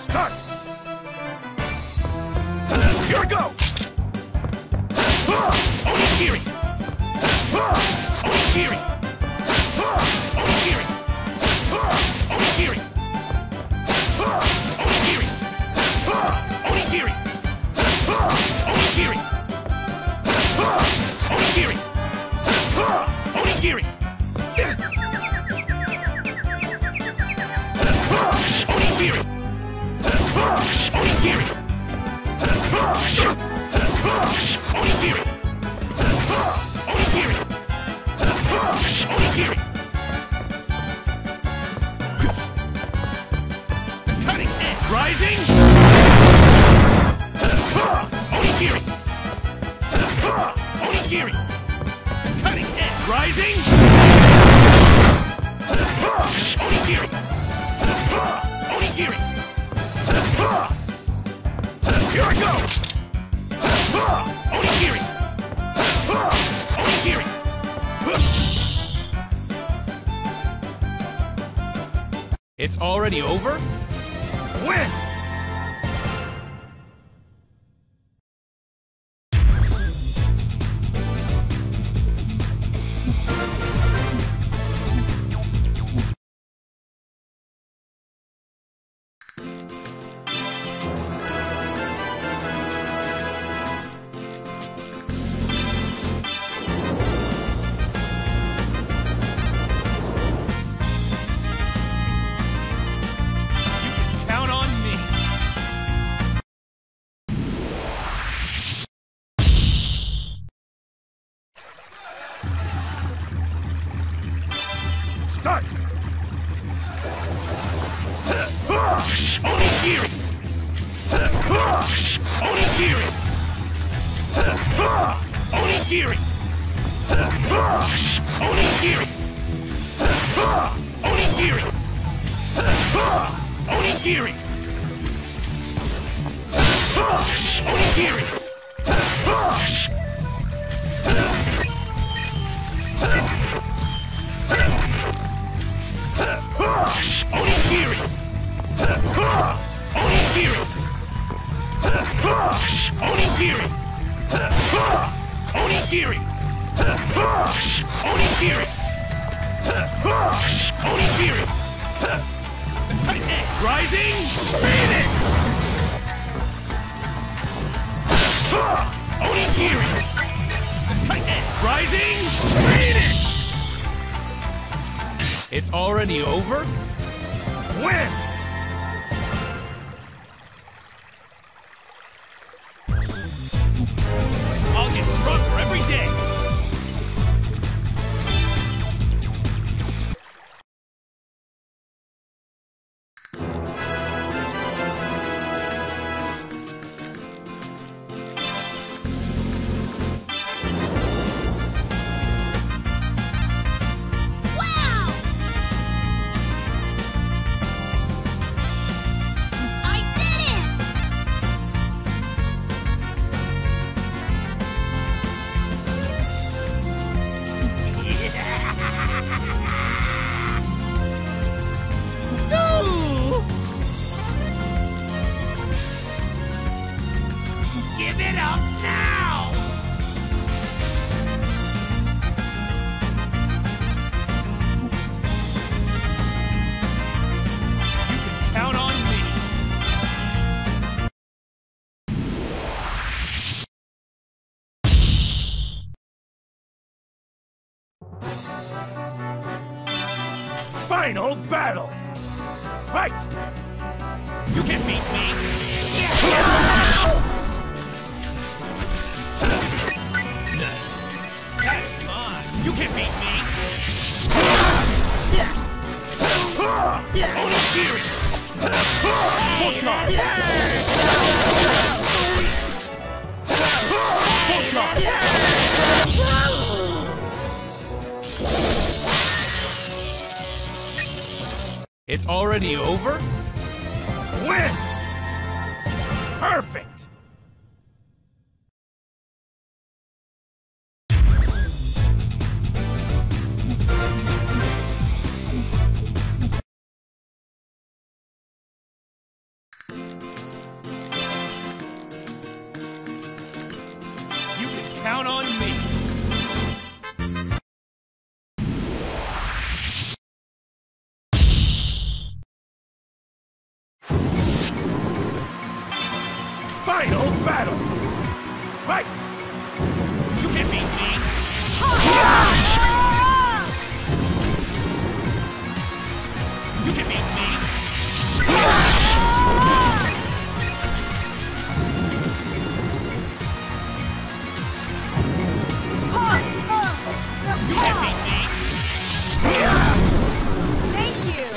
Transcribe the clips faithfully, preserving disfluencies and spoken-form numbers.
Start! Here we go! Onigiri! Onigiri! Onigiri! Onigiri! Onigiri! Onigiri! Onigiri! Onigiri! Onigiri! Onigiri! Onigiri! Onigiri! Onigiri! Onigiri! Cutting edge! Rising! Onigiri! Onigiri! Cutting edge! Rising! Onigiri! Onigiri! Here I go! Onigiri! Onigiri! It's already over? Win! Start! Onigiri! Onigiri! Onigiri! Onigiri! Onigiri! Onigiri! Onigiri! Onigiri! Onigiri! Onigiri! Onigiri! Onigiri! Onigiri! Rising! Phoenix! Onigiri! Rising! Phoenix! It's already over? Win! I'll get stronger every day! Give it up now! You can count on me! Final battle! Fight! You can beat me! That's mine! You can beat me! Onigiri! Photon! It's already over? Win! Perfect! battle! Fight! You can't beat me! You can beat me! You can't beat me! Thank you!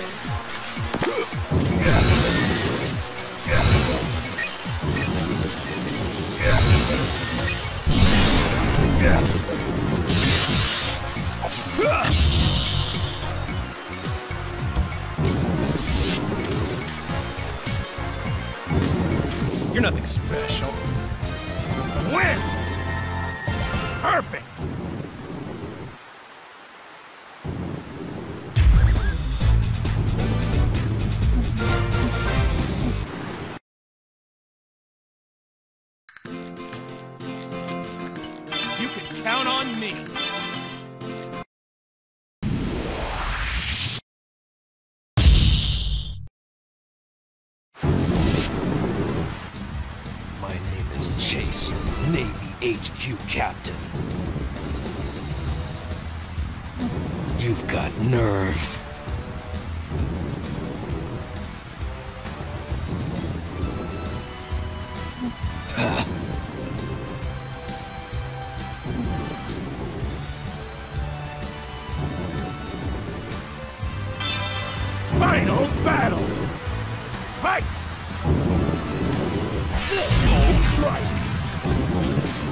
You're nothing special. Win! Perfect! You can count on me. My name is Chase, Navy H Q Captain. You've got nerve. Final battle! Fight! Smoke strike!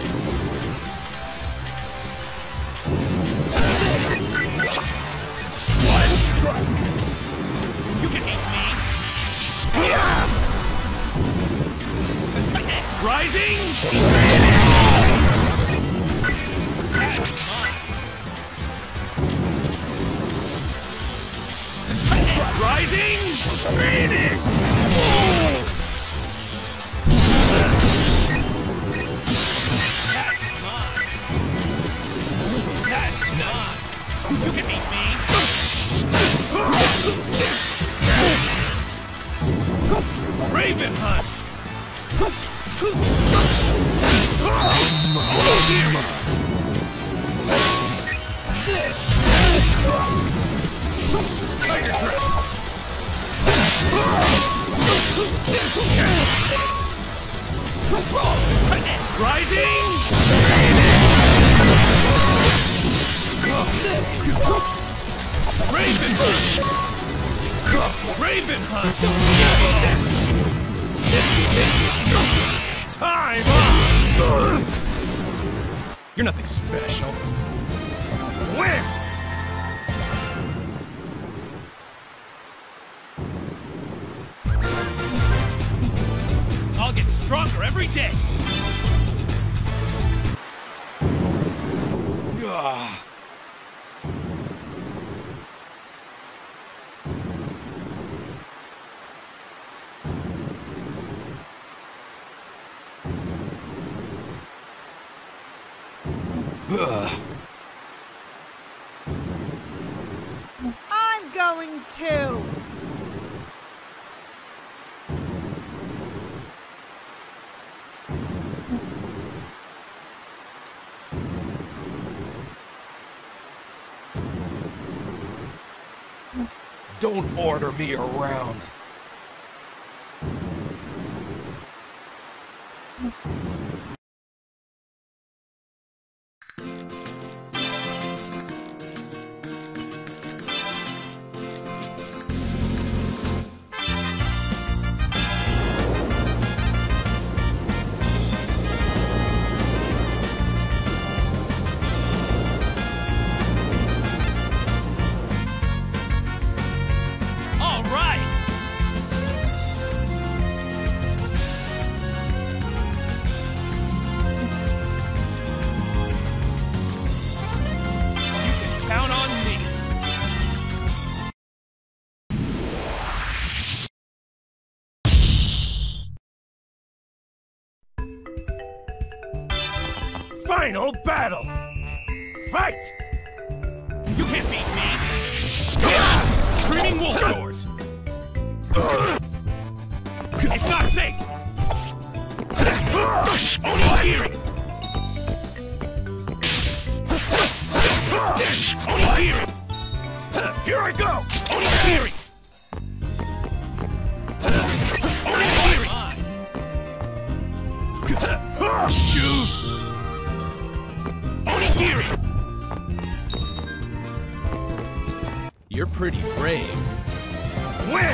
Slide strike! You can beat me. Rising! Rising! Phoenix! You can beat me. Raven Hunt! This! Tiger Grip! Rising! Raven Hunt! Raven Hunt! Time up! You're nothing special. Win! I'll get stronger every day. Ah. Ugh. I'm going to! Don't order me around. All right. You can count on me. Final battle! Fight! You can't beat me. Screaming wolf doors. It's not safe. Here I go! Onigiri! Onigiri! Shoot! Onigiri! You're pretty brave. Win!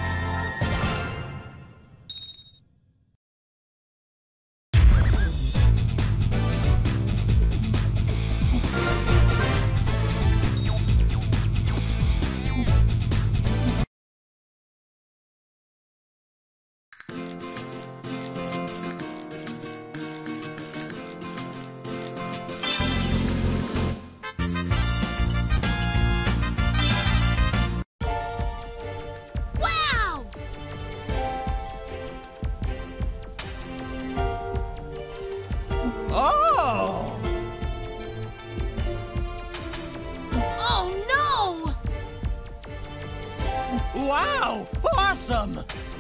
Wow! Oh! Oh no! Wow! Awesome!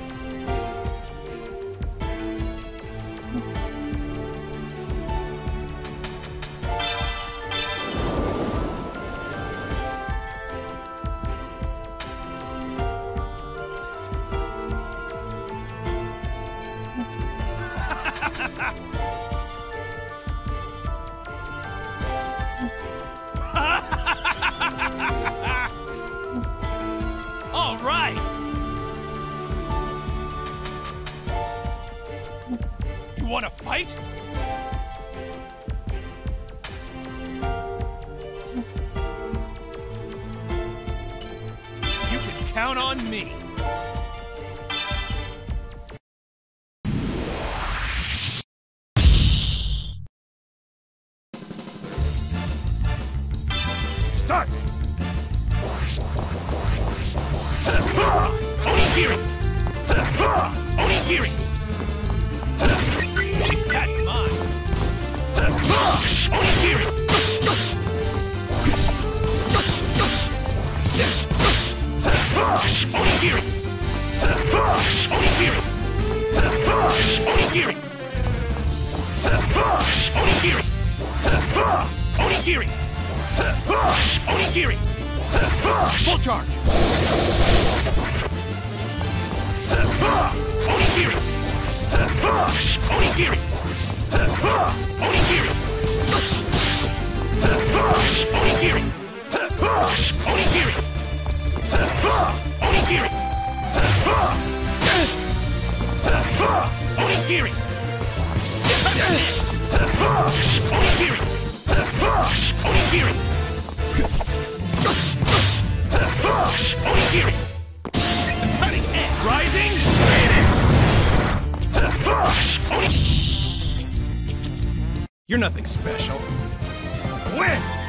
All right! You want to fight? You can count on me. Start! Onigiri! Onigiri! That's mine! Onigiri! Onigiri! Onigiri! Onigiri! Onigiri! Onigiri! Onigiri! Full charge! Onigiri! Onigiri! Onigiri! Onigiri! Onigiri! Onigiri! Onigiri! Onigiri! Onigiri! Onigiri! Cutting edge! Rising! You're nothing special. Win!